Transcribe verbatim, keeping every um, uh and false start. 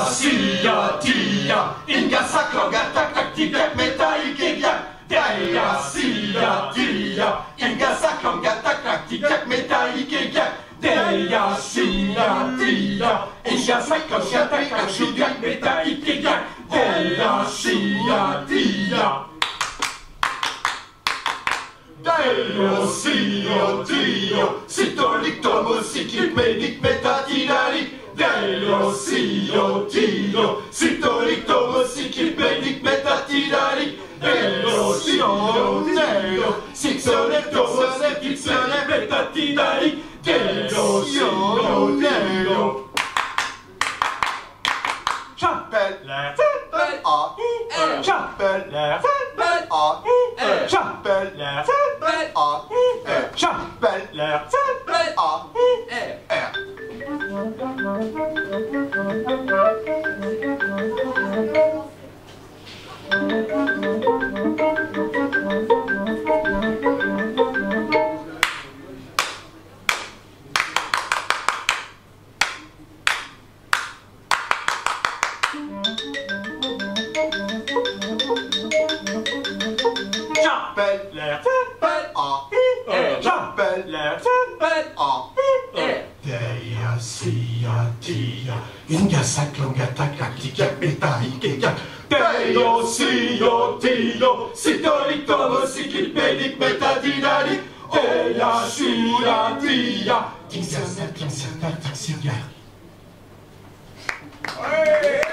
sia, tia, inga saklonga takaktika meta ikegyak. Deia, sia, tia, inga saklonga takaktika meta ikegyak. Deia, sia, tia, inga saklonga takaktika meta ikegyak. Deia, sia, tia. Deio, sio, dio, sitolik tomo siklik medik metatidalik. Deio, sio, dio, sitolik tomo siklik medik metatidalik. Deio, sio, dio, siksonek tomo siklik metatidalik. Deio, sio, dio. J'appelle la fête A, j'appelle la fête A, j'appelle la fête A, j'appelle la fête A, J'appelle la fête A, j'appelle la fête A. Deia, sia, tia, inga saklonga takaktika meta ikegyak. Deio, sio, dio, sitolik tomo siklik medik metadinalik. Deia, sia, tia, inga saklonga takaktika.